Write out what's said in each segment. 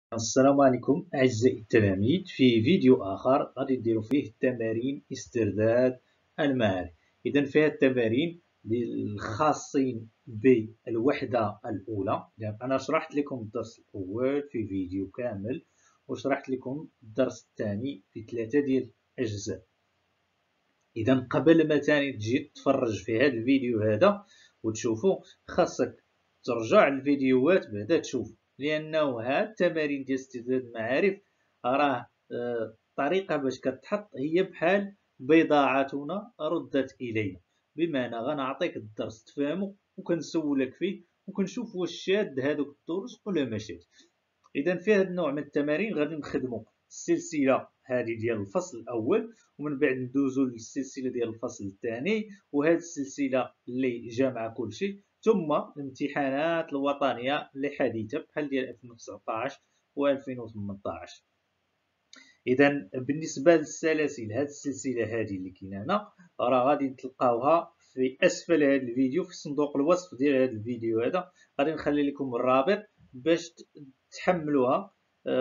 السلام عليكم أعزائي التلاميذ. في فيديو آخر غادي نديرو فيه تمارين استرداد المعارف. إذا فيها التمارين الخاصين بالوحدة الأولى. أنا شرحت لكم الدرس الأول في فيديو كامل، وشرحت لكم الدرس الثاني في 3 ديال الأجزاء. إذا قبل ما تاني تجي تفرج في هذا الفيديو هذا وتشوفو، خاصك ترجع الفيديوهات بعدا تشوف، لأنه هاد التمارين ديال استرداد المعارف راه الطريقة باش كتحط هي بحال بضاعتنا ردت إلينا، بمعنى غنعطيك الدرس تفهمو وكنسولك فيه وكنشوف واش شاد هادوك الدروس ولا ما شاد. إذا في هذا النوع من التمارين غادي نخدمو السلسلة هذه ديال الفصل الأول، ومن بعد ندوزو للسلسلة ديال الفصل الثاني، وهذه السلسلة اللي جامعة كلشي، ثم الامتحانات الوطنية اللي حديثة بحال ديال 2019 و 2018. إذا بالنسبة للسلاسل، هذه السلسلة هذه اللي كاينة هنا راه غادي تلقاوها في أسفل هذا الفيديو، في صندوق الوصف ديال هذا الفيديو هذا غادي نخلي لكم الرابط باش تحملوها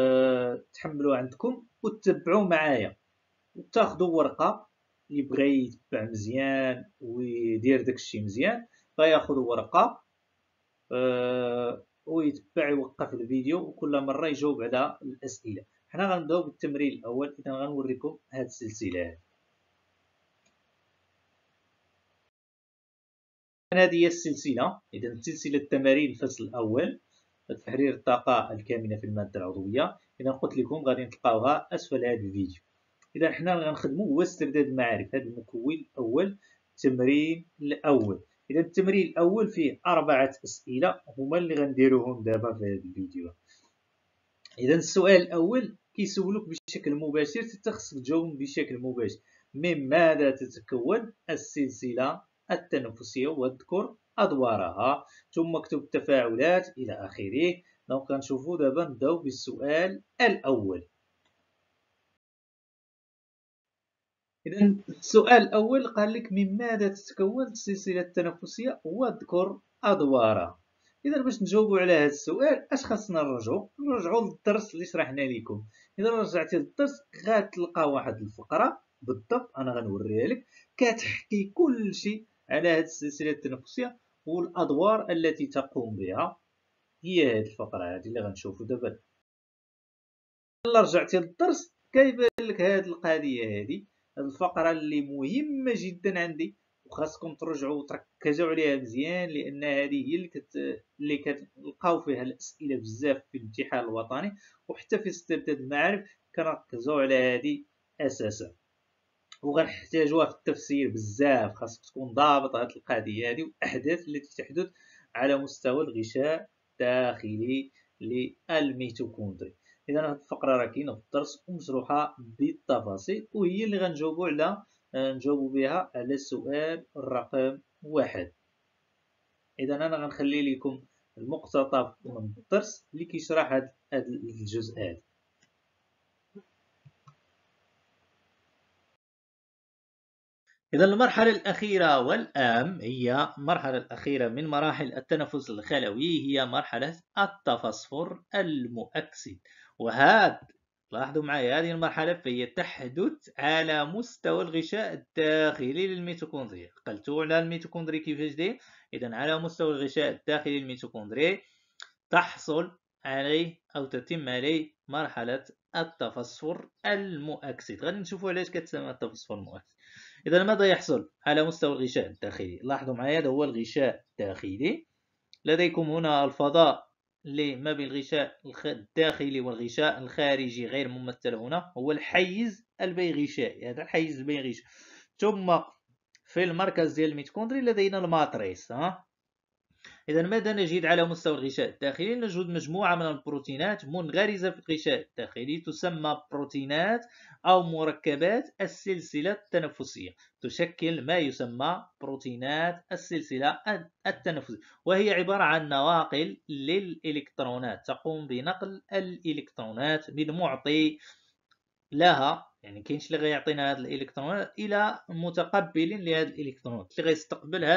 عندكم وتتبعوا معايا وتاخذوا ورقة. اللي بغى يتبع مزيان ويدير داكشي مزيان غياخذ ورقة ويتبع، يوقف الفيديو وكل مرة يجاوب على الأسئلة. حنا غنبداو بالتمرين الأول. إذا غنوريكم هاد السلسلة هذه. هذه هي السلسلة. إذا سلسلة التمارين الفصل الأول، تحرير الطاقة الكامنة في المادة العضوية. إذا قلت لكم غادي تلقاوها أسفل هذا الفيديو. إذا حنا غنخدمو هو استرداد المعارف، هذا المكون الأول، التمرين الأول. إذا التمرين الأول فيه 4 أسئلة هما اللي غنديروهم دابا في هذا الفيديو. إذا السؤال الأول كيسولوك بشكل مباشر، حتى خصك تجاوب بشكل مباشر: من ماذا تتكون السلسلة التنافسية، واذكر أدوارها، ثم اكتب التفاعلات إلى آخره. دونك غنشوفو دابا نبداو بالسؤال الأول. إذا السؤال الأول قال لك: من ماذا تتكون السلسلة التنافسية واذكر أدوارها. إذا باش نجاوبوا على هذا السؤال اش خاصنا نرجعوا للدرس اللي شرحنا لكم. إذا رجعتي للدرس غتلقى واحد الفقرة بالضبط أنا غنوريها لك كتحكي كل شيء على هذه السلسلة التنافسية والأدوار التي تقوم بها. هي هذه الفقرة هذه اللي غنشوفوا دابا. إلا رجعتي للدرس كيبان لك هذه القضية هذه، الفقرة اللي مهمة جدا عندي، وخاصكم ترجعوا وتركزوا عليها مزيان، لأن هذه هي اللي كتلقاو فيها الأسئلة بزاف في الامتحان الوطني، وحتى في استرداد المعارف كنركزوا على هذه أساسا، وغنحتاجوها في التفسير بزاف. خاصك تكون ضابط هذه القضية هذه والأحداث التي تحدث على مستوى الغشاء الداخلي للميتوكوندري. إذا هذه الفقرة راه كاينة في الدرس ومشروحة بالتفاصيل، وهي اللي نجاوبوا بها على السؤال رقم 1. إذا أنا غنخلي لكم المقتطف من الدرس اللي كيشرح هذا الجزء هذا. إذا المرحلة الأخيرة والأهم هي المرحلة الأخيرة من مراحل التنفس الخلوي، هي مرحلة التصفر المؤكسد. وهذا لاحظوا معي، هذه المرحلة فهي تحدث على مستوى الغشاء الداخلي للميتوكوندريا. قلتوا على الميتوكوندري كيفاش داير. إذا على مستوى الغشاء الداخلي للميتوكوندري تحصل عليه أو تتم عليه مرحلة التصفر المؤكسد. غادي نشوفوا علاش كتسمى التصفر المؤكسد. إذا ماذا يحصل على مستوى الغشاء الداخلي؟ لاحظوا معي، هذا هو الغشاء الداخلي. لديكم هنا الفضاء اللي ما بين الغشاء الداخلي والغشاء الخارجي غير ممثل هنا، هو الحيز البيغشائي. هذا الحيز البيغشائي. ثم في المركز ديال الميتوكوندري لدينا الماتريس. إذا ماذا نجد على مستوى الغشاء الداخلي؟ نجد مجموعة من البروتينات منغرزة في الغشاء الداخلي، تسمى بروتينات أو مركبات السلسلة التنفسية. تشكل ما يسمى بروتينات السلسلة التنفسية، وهي عبارة عن نواقل للإلكترونات، تقوم بنقل الإلكترونات من معطي لها، يعني كاينش اللي غيعطينا هاد الإلكترونات إلى متقبل لهاد الإلكترونات اللي غيستقبل هاد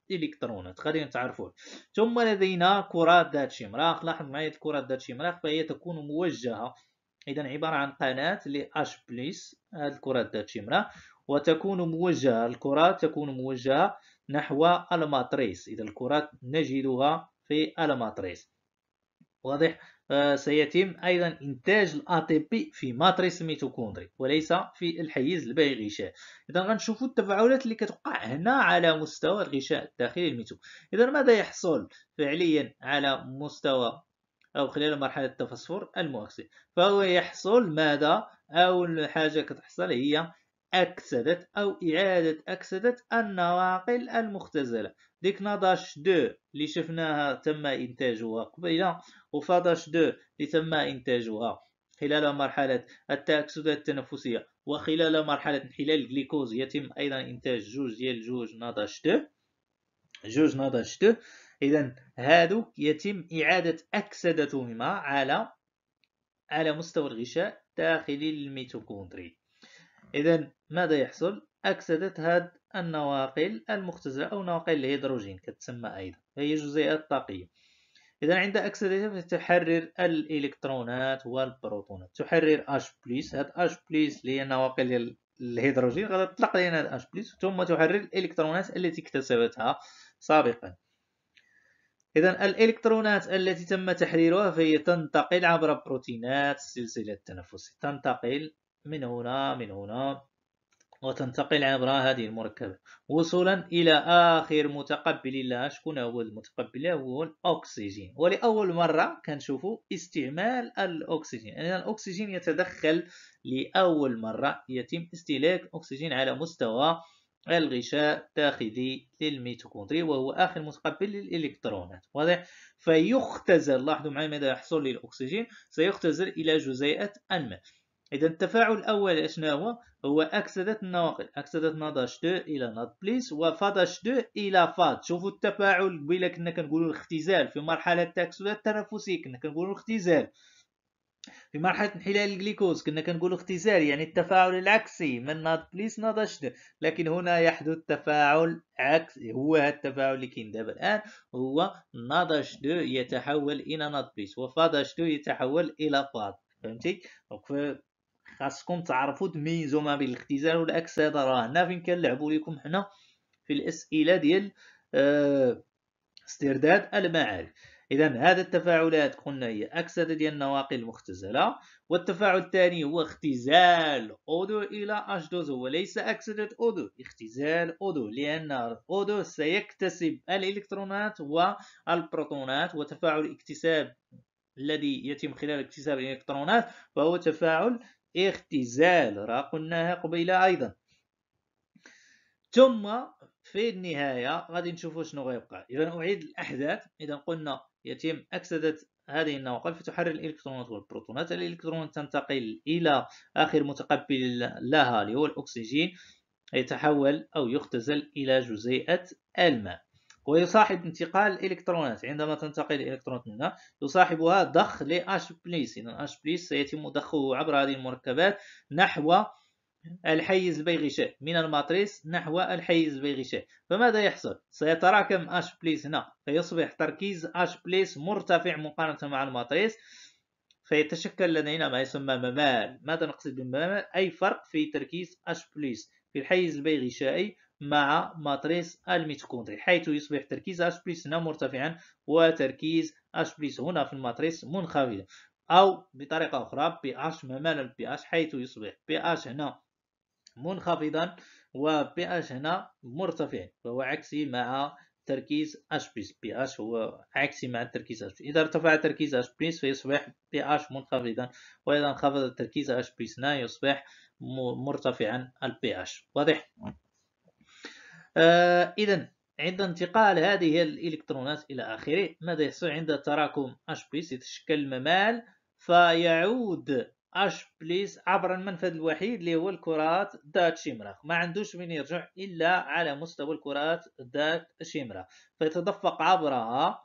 الإلكترونات غادي نتعرفوا. ثم لدينا كرات ذات شمراخ. لاحظ معايا الكرات ذات شمراخ فهي تكون موجهة، إذا عبارة عن قناة ل H بلس هذه الكرات ذات شمراخ، وتكون موجهة، الكرات تكون موجهة نحو الماتريس. إذا الكرات نجدها في الماتريس، واضح. سيتم أيضا إنتاج ال ATP في ماتريس الميتوكوندري وليس في الحيز الباهي الغشائي. إذا غنشوفوا التفاعلات اللي كتوقع هنا على مستوى الغشاء الداخلي الميتوكوندري. إذا ماذا يحصل فعليا على مستوى أو خلال مرحلة التفسفر المؤكسد؟ فهو يحصل ماذا؟ أول حاجة كتحصل هي أكسدة أو إعادة أكسدة النواقل المختزلة. ديك نضاش 2 اللي شفناها تم إنتاجها قبيلة، وفضاش 2 اللي تم إنتاجها خلال مرحلة التأكسدات التنفسية وخلال مرحلة انحلال الجليكوز يتم أيضا إنتاج جوج نضاش 2. إذا هادو يتم إعادة أكسدتهما على مستوى الغشاء الداخلي للميتوكوندري. إذا ماذا يحصل؟ أكسدت هاد النواقل المختزلة أو نواقل الهيدروجين كتسمى أيضا، هي جزيئات طاقية. إذا عند أكسدتها فتحرر الإلكترونات والبروتونات، تحرر H بلس. هاد H بلس اللي هي نواقل ديال الهيدروجين غادي تطلق لنا هاد H بلس، ثم تحرر الإلكترونات التي اكتسبتها سابقا. إذا الإلكترونات التي تم تحريرها فهي تنتقل عبر بروتينات السلسلة التنفسية، تنتقل من هنا وتنتقل عبر هذه المركبات وصولا إلى آخر متقبل لها. شكون هو المتقبل؟ هو الأكسجين. ولأول مرة كنشوفوا استعمال الأكسجين، يعني الأكسجين يتدخل لأول مرة، يتم استهلاك أكسجين على مستوى الغشاء الداخلي للميتوكوندري وهو آخر متقبل للإلكترونات، واضح. فيختزل، لاحظوا معي ماذا يحصل للأكسجين، سيختزل إلى جزيئة الماء. إذا التفاعل الأول شنو هو أكسدة النواقل، أكسدة نضاش 2 إلى نض بلس وفضاش 2 إلى فاض. شوفوا التفاعل قبيله كنا كنقولوا الاختزال في مرحلة التأكسدات التنفسية، كنا كنقولوا الاختزال في مرحلة انحلال الجليكوز، كنا كنقولوا اختزال، يعني التفاعل العكسي من نض بلس نضاش 2. لكن هنا يحدث تفاعل عكسي، هو هذا التفاعل اللي كاين دابا الآن، هو نضاش 2 يتحول إلى نض بلس وفضاش 2 يتحول إلى فاض. فهمتي؟ خاصكم تعرفوا تميزوا ما بين الاختزال والاكسده. راه هنا فين كنلعبوا لكم حنا في الاسئله ديال استرداد المعارف. اذا هذا التفاعلات قلنا هي اكسده ديال النواقل المختزله، والتفاعل الثاني هو اختزال O2 الى H2، هو ليس اكسده O2، اختزال O2، لان O2 سيكتسب الالكترونات والبروتونات، وتفاعل الاكتساب الذي يتم خلال اكتساب الالكترونات فهو تفاعل اختزال، راه قلناها قبيله ايضا. ثم في النهايه غادي نشوفوا شنو غيبقى. اذا اعيد الاحداث. اذا قلنا يتم اكسده هذه النواقل فتحرر الالكترونات والبروتونات، الالكترونات تنتقل الى اخر متقبل لها اللي هو الاكسجين، يتحول او يختزل الى جزيئه الماء. ويصاحب انتقال الإلكترونات، عندما تنتقل الإلكترونات منها يصاحبها ضخ ل H بلس. إذا H بلس سيتم ضخه عبر هذه المركبات نحو الحيز البيغشائي، من الماتريس نحو الحيز البيغشائي. فماذا يحصل؟ سيتراكم H بلس هنا فيصبح تركيز H بلس مرتفع مقارنة مع الماتريس، فيتشكل لدينا ما يسمى ممال. ماذا نقصد بممال؟ أي فرق في تركيز H بلس في الحيز البيغشائي مع ماتريس الميتوكوندري، حيث يصبح تركيز H بلس هنا مرتفعا وتركيز H بلس هنا في الماتريس منخفضا. أو بطريقة أخرى pH ممال pH، حيث يصبح pH هنا منخفضا و pH هنا مرتفع، فهو عكسي مع تركيز H بلس. pH هو عكسي مع تركيز H. إذا ارتفع تركيز H بلس فيصبح pH منخفضا، وإذا انخفض تركيز H بلس هنا يصبح مرتفعا pH، واضح؟ إذا عند انتقال هذه الإلكترونات إلى آخره ماذا يحصل؟ عند تراكم H بلس يتشكل ممال، فيعود H بلس عبر المنفذ الوحيد اللي هو الكرات ذات شمراخ، ما عندوش وين يرجع إلا على مستوى الكرات ذات شمراخ، فيتدفق عبرها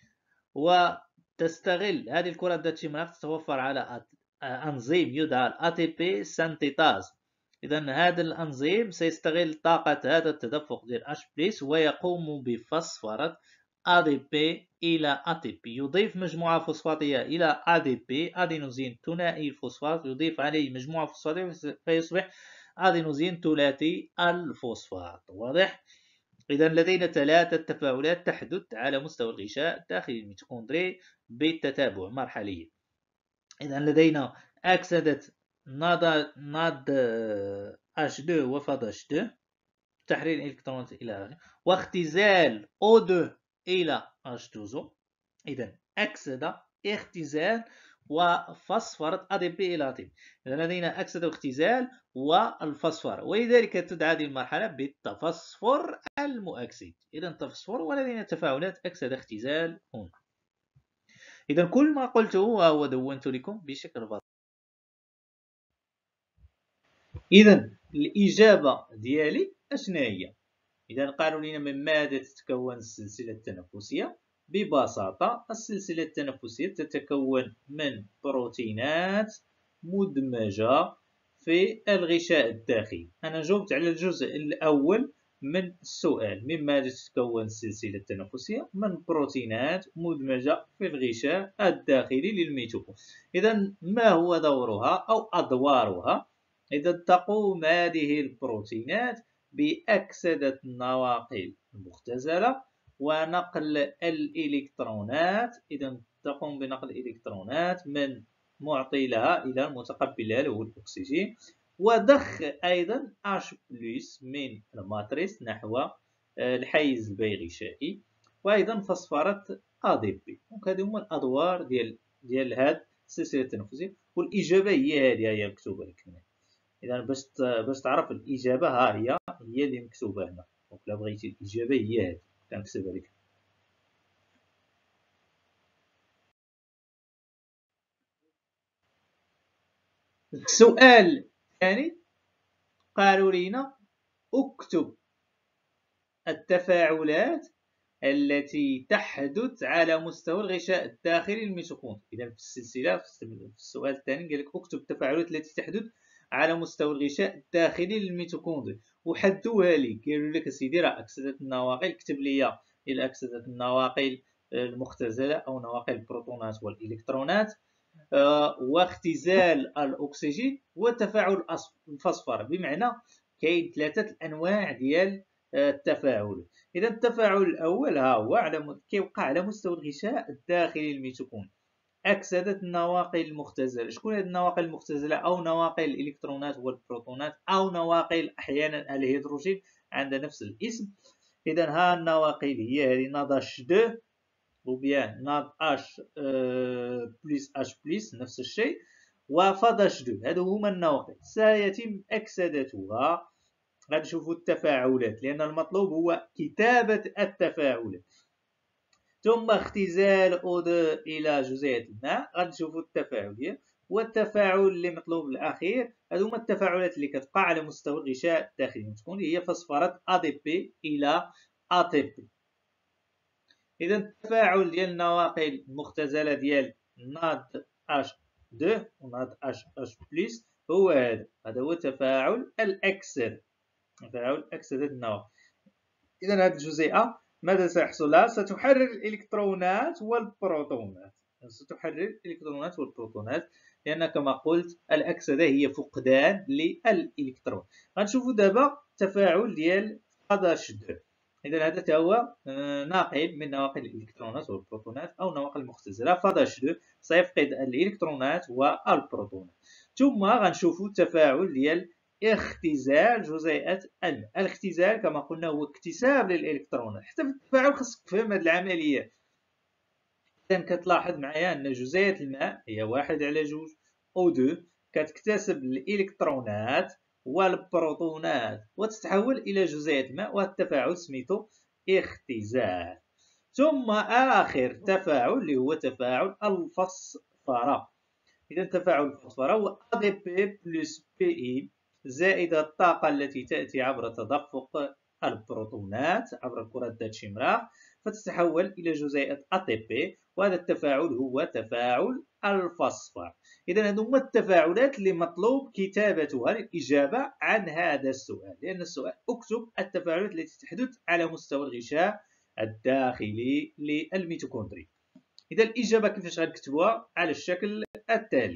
وتستغل هذه الكرات ذات شمراخ، تتوفر على أنزيم يدعى ATP سنتيتاز. إذا هذا الأنزيم سيستغل طاقة هذا التدفق ديال H+ ويقوم بفسفرة ADP إلى ATP. يضيف مجموعة فوسفاتية إلى ADP أدينوزين ثنائي الفوسفات، يضيف عليه مجموعة فوسفاتية فيصبح أدينوزين ثلاثي الفوسفات. واضح؟ إذا لدينا 3 تفاعلات تحدث على مستوى الغشاء الداخلي الميتوكوندري بالتتابع مرحليا. إذا لدينا أكسدة NAD H2 وفض H2، تحرير الإلكترونات إلى آخره، واختزال O2 إلى H2O. إذا أكسدة، اختزال، وفسفرة ADP إلى ATP. إذا لدينا أكسدة واختزال والفسفرة، ولذلك تدعى هذه المرحلة بالتفسفر المؤكسد. إذا تفسفر ولدينا تفاعلات أكسدة اختزال هنا. إذا كل ما قلته وهو دونت لكم بشكل بسيط. إذا الإجابة ديالي أشنا هي؟ إذا قالوا لنا من ماذا تتكون السلسلة التنفسية؟ ببساطة السلسلة التنفسية تتكون من بروتينات مدمجة في الغشاء الداخلي. أنا جاوبت على الجزء الأول من السؤال، من ماذا تتكون السلسلة التنفسية؟ من بروتينات مدمجة في الغشاء الداخلي للميتوكوندريا. إذا ما هو دورها أو أدوارها؟ إذا تقوم هذه البروتينات بأكسدة النواقل المختزلة ونقل الإلكترونات. إذا تقوم بنقل الإلكترونات من معطي لها إلى المتقبل لها هو الأكسجين، وضخ أيضا H+ من الماتريس نحو الحيز البيغشائي، وأيضا فسفرة ADP. هذه هما الأدوار ديال هذه السلسلة التنفسية، والإجابة هي هذه، هي مكتوبة لك هنا. إذا باش تعرف الإجابة ها هي اللي مكتوبة هنا. دونك إلا بغيتي الإجابة هي هذه كنكتبها لك. السؤال الثاني قالوا لنا اكتب التفاعلات التي تحدث على مستوى الغشاء الداخلي للميتوكوندريا. إذا في السلسلة في السؤال الثاني قال لك اكتب التفاعلات التي تحدث على مستوى الغشاء الداخلي للميتوكوندريا، وحدوها لي. قالوا لك اسيدي راه أكسدة النواقل، كتب لي إلى أكسدة النواقل المختزلة أو نواقل البروتونات والإلكترونات، واختزال الأكسجين، وتفاعل الفسفر. بمعنى كاين 3 أنواع ديال التفاعل. إذا التفاعل الأول ها هو كيوقع على مستوى الغشاء الداخلي للميتوكوندريا. أكسدة النواقل المختزلة. شكون هذه النواقل المختزلة؟ أو نواقل الإلكترونات والبروتونات، أو نواقل أحيانا الهيدروجين عندها نفس الاسم. إذا ها النواقل هي هذه NAD H2 وبيان NAD H+H+ نفس الشيء، وفض H2. هادو هما النواقل سيتم أكسدتها. غنشوفوا التفاعلات لأن المطلوب هو كتابة التفاعلات، ثم اختزال O2 إلى جزيئة الماء. غنشوفوا التفاعل، والتفاعل اللي مطلوب الأخير هادو هما التفاعلات اللي كتقع على مستوى الغشاء الداخلي تكون هي فسفرة ADP إلى ATP. إذا التفاعل ديال النواقل المختزلة ديال NAD H2 و NAD H+ هو هذا هو تفاعل الأكسدة، تفاعل أكسدة النواقل. إذا هذه الجزيئة ماذا سيحصل لها؟ ستحرر الإلكترونات والبروتونات، ستحرر الإلكترونات والبروتونات، لأن كما قلت الأكسدة هي فقدان للإلكترون. غنشوفوا دابا تفاعل ديال H2. إذا هذا هو ناقل من نواقل الإلكترونات والبروتونات أو نواقل مختزلة. H2 سيفقد الإلكترونات والبروتونات. ثم غنشوفوا تفاعل ديال اختزال جزيئة الماء. الاختزال كما قلنا هو اكتساب للإلكترونات. حتى في التفاعل خاصك تفهم هذه العملية. إذا كتلاحظ معايا أن جزيئة الماء هي 1/2 O2 كتكتسب الإلكترونات والبروتونات وتتحول إلى جزيئة الماء، وهذا التفاعل سميتو اختزال. ثم آخر تفاعل اللي هو تفاعل الفسفرة. إذا تفاعل الفسفرة هو ADP + PE زائد الطاقة التي تأتي عبر تدفق البروتونات عبر الكرات ذات شمراخ، فتتحول إلى جزيئة ATP، وهذا التفاعل هو تفاعل الفوسفور. إذا هذو هما التفاعلات اللي مطلوب كتابتها للإجابة عن هذا السؤال، لأن السؤال اكتب التفاعلات التي تحدث على مستوى الغشاء الداخلي للميتوكوندريا. إذا الإجابة كيفاش غنكتبوها؟ على الشكل التالي.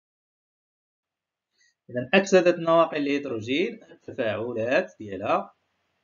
إذا أكسدة نواقل الهيدروجين التفاعلات ديالها: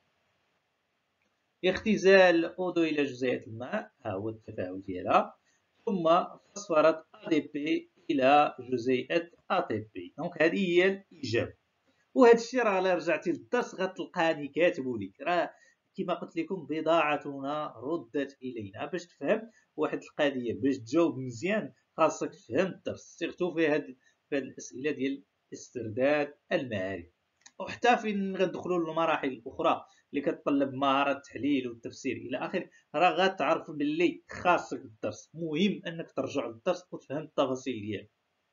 اختزال O2 إلى جزيئات الماء، ها هو التفاعل ديالها، ثم فوسفورات ADP إلى جزيئة ATP. دونك هذه هي الإجابة. وهذا الشيء راه إلا رجعتي للدرس غتلقاني كاتبو لك، راه كما قلت لكم بضاعتنا ردت إلينا. باش تفهم واحد القضية، باش تجاوب مزيان خاصك تفهم الدرس، سيرتو في هاد الأسئلة ديال استرداد المعارف. وحتى فين غندخلوا للمراحل الأخرى اللي كتطلب مهارة التحليل والتفسير إلى آخره، راه غتعرف باللي خاصك الدرس، مهم أنك ترجع للدرس وتفهم التفاصيل ديالو.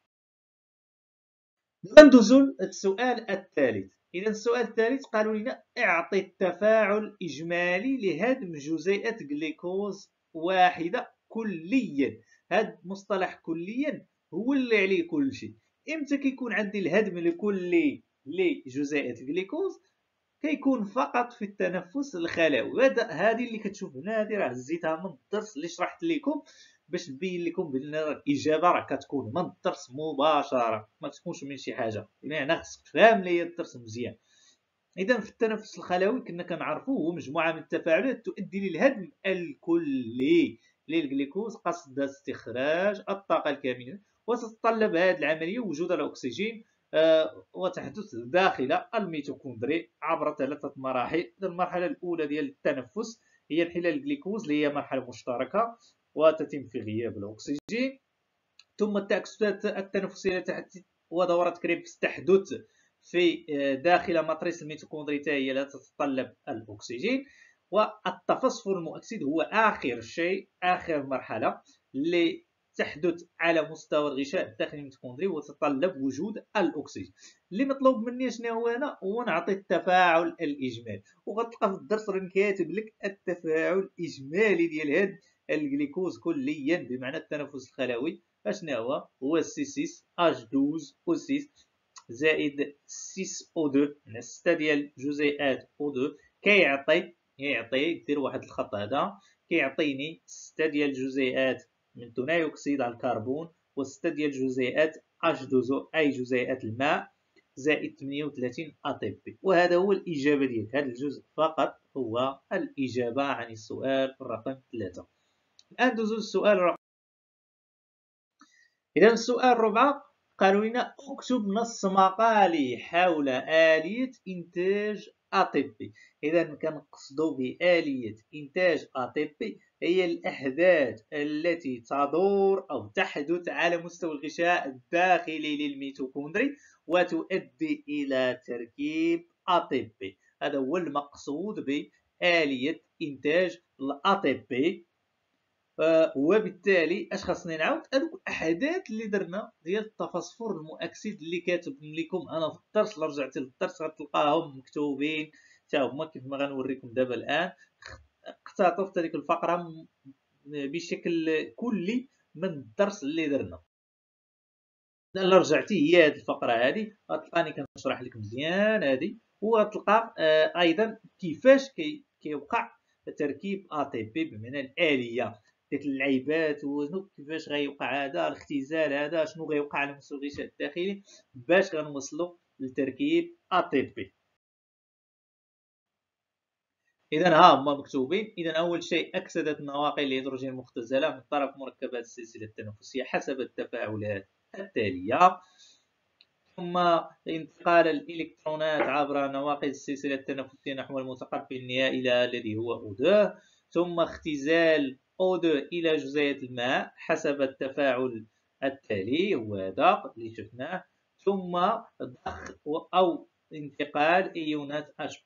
ندوزو للسؤال الثالث. إذا السؤال الثالث قالوا لنا اعطي التفاعل إجمالي لهدم جزيئة جليكوز واحدة كليا. هذا مصطلح كليا هو اللي عليه كل شيء. إمتى كيكون عندي الهدم الكلي لجزيئة الجليكوز؟ كيكون فقط في التنفس الخلوي. هذه اللي كتشوف هنا، هذه راه هزيتها من الدرس اللي شرحت لكم باش نبين لكم بان الاجابه راه كتكون من الدرس مباشره، ما تكونش من شي حاجه. يعني هنا خصك تفهم لي الدرس مزيان. اذا في التنفس الخلوي كنا كنعرفوه هو مجموعه من التفاعلات تؤدي للهدم الكلي للجليكوز قصد استخراج الطاقه الكامنه، وتتطلب هذه العمليه وجود الاكسجين وتحدث داخل الميتوكوندري عبر 3 مراحل. المرحله الاولى ديال التنفس هي انحلال الجليكوز اللي هي مرحله مشتركه وتتم في غياب الاكسجين. ثم التأكسدات التنفسيه ودورات كريبس تحدث في داخل مطريس الميتوكوندري هي لا تتطلب الاكسجين. والتفسفر المؤكسد هو اخر شيء، اخر مرحله اللي تحدث على مستوى الغشاء الداخلي الميتوكوندري وتتطلب وجود الاكسجين. اللي مطلوب مني شنو هو هنا؟ هو نعطي التفاعل الاجمالي، وغتلقى في الدرس راه كاتب لك التفاعل الاجمالي ديال هذا الجليكوز كليا بمعنى التنفس الخلوي. اشنو هو C6H12O6 زائد 6O2 من 6 ديال جزيئات O2 كيعطي دير واحد الخط هذا، كيعطيني 6 ديال جزيئات من ثاني اكسيد الكربون و6 ديال جزيئات H2O اي جزيئات الماء زائد 38 ATP. وهذا هو الإجابة ديالك. هذا الجزء فقط هو الإجابة عن السؤال رقم 3. الآن ندوزو للسؤال رقم. إذا السؤال الرابع قالوا لنا اكتب نص مقالي حول آلية إنتاج ATP. إذا كنقصدوا بآلية إنتاج ATP هي الأحداث التي تدور أو تحدث على مستوى الغشاء الداخلي للميتوكوندري وتؤدي إلى تركيب ATP. هذا هو المقصود بآلية إنتاج ATP. وبالتالي اش خاصني نعاود؟ هذوك الاحداث اللي درنا ديال التفسفر المؤكسد اللي كاتب لكم انا في الدرس. الا رجعتي للدرس غتلقاهم مكتوبين حتى هما كيف ما غنوريكم دابا الان. اقتطفت هذيك الفقره بشكل كلي من الدرس اللي درنا. الا رجعتي هي هذه الفقره هذه غتلقاني كنشرح لك مزيان هذه، وغتلقى ايضا كيفاش كيوقع تركيب ATP بمعنى الآلية، ديك اللعيبات وشنو كيفاش غيوقع هذا الاختزال، هذا شنو غيوقع على مستوى الغشاء الداخلي باش غنوصلوا لتركيب ATP. اذا ها هما مكتوبين. اذا اول شيء اكسدت نواقل الهيدروجين المختزله من طرف مركبات السلسله التنافسيه حسب التفاعلات التاليه. ثم انتقال الإلكترونات عبر نواقل السلسلة التنافسية نحو المتقبل النهائي لها الذي هو O2. ثم اختزال O2 إلى جزيئة الماء حسب التفاعل التالي هو هذا اللي شفناه. ثم ضخ أو انتقال إيونات H+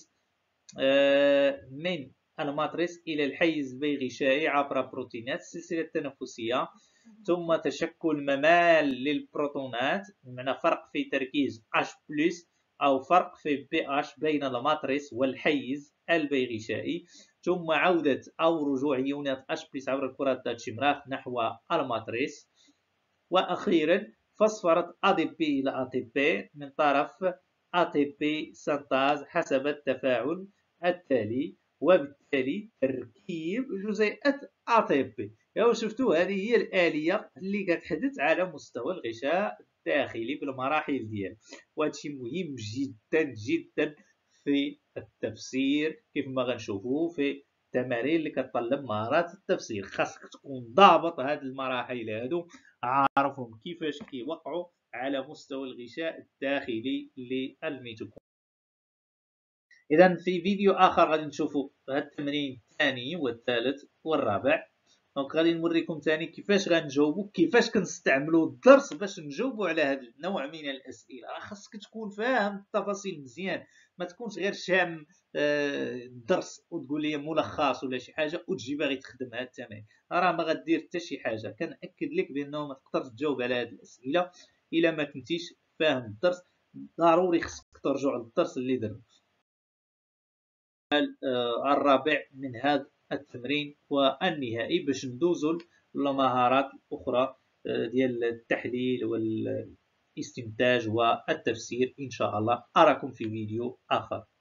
من الماتريس إلى الحيز البيغشائي عبر بروتينات السلسلة التنافسية. ثم تشكل ممال للبروتونات بمعنى فرق في تركيز H+ أو فرق في pH بين الماتريس والحيز البيغشائي. ثم عودة أو رجوع إيونات H+ عبر الكرات ذات شمراخ نحو الماتريس، وأخيرا فسفرة ADP إلى ATP من طرف ATP سنتاز حسب التفاعل التالي، وبالتالي تركيب جزيئات ATP. شفتوا هذه هي الآلية اللي كتحدث على مستوى الغشاء الداخلي بالمراحل ديالو، وهذا الشيء مهم جدا جدا في التفسير كيف ما غنشوفوا في التمارين اللي كتطلب مهارات التفسير. خاصك تكون ضابط هاد المراحل هادو، عارفهم كيفاش كيوقعوا على مستوى الغشاء الداخلي للميتوكوندريا. اذا في فيديو اخر غادي نشوفوا هاد التمرين الثاني والثالث والرابع. دونك غادي نوريكم ثاني كيفاش غنجاوبوا، كيفاش كنستعملوا الدرس باش نجاوبوا على هذا النوع من الاسئله. راه خاصك تكون فاهم التفاصيل مزيان، ما تكونش غير شام الدرس وتقول لي ملخص ولا شي حاجه وتجي باغي تخدم هاد التمارين، راه ما غدير حتى شي حاجه. كنأكد لك بانه ما تقدرش تجاوب على هاد الاسئله الا ما كنتيش فاهم الدرس. ضروري خصك ترجع للدرس اللي درنا. الرابع من هذا التمرين والنهائي باش ندوزو للمهارات الأخرى ديال التحليل والاستنتاج والتفسير. إن شاء الله أراكم في فيديو آخر.